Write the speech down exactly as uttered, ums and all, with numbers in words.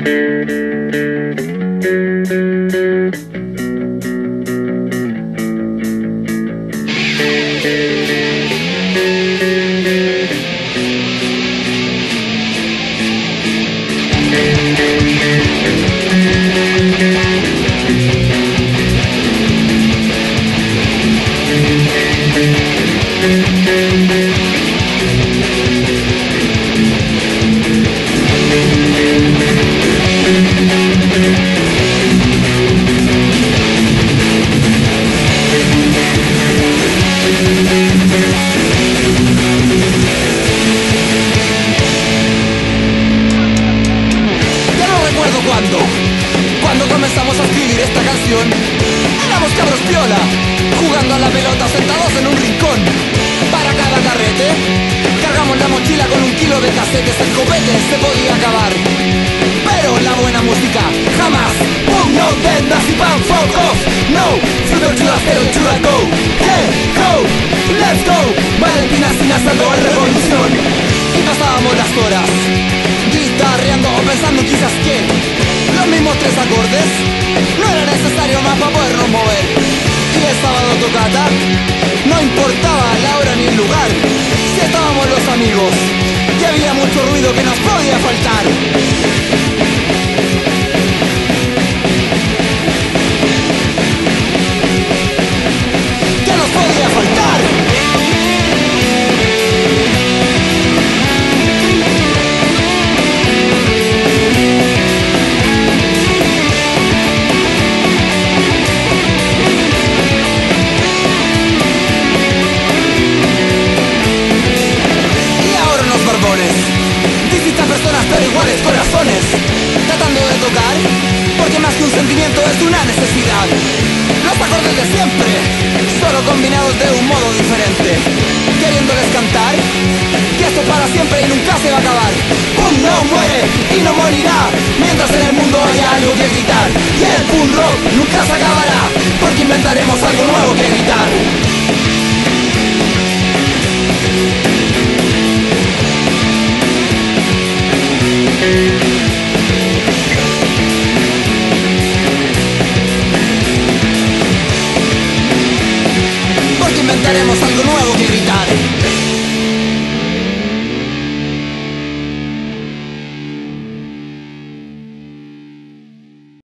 Cuando comenzamos a escribir esta canción, éramos cabros piola, jugando a la pelota sentados en un rincón. Para cada carrete, cargamos la mochila con un kilo de casetes. El copete se podía acabar, pero la buena música jamás. Boom, no, dead, nazi, pan, fuck off. No, fruto chuda, cero, chuda, go. Hey, go, let's go. Valentina sin asalto en revolución. Y pasábamos las horas guitarreando o pensando quizás que los mismos tres acordes no era necesario más para podernos mover. Y el sábado tocata no importaba la hora ni el lugar. Si estábamos los amigos y había mucho ruido que nos podía faltar. ¿Qué nos podía faltar? Distintas personas pero iguales corazones, tratando de tocar, porque más que un sentimiento es una necesidad. Los acordes de siempre, solo combinados de un modo diferente, queriéndoles cantar que esto es para siempre y nunca se va a acabar. Punk no muere y no morirá mientras en el mundo haya algo que gritar. Y el punk rock nunca se acabará, porque inventaremos algo nuevo que gritar. Porque inventaremos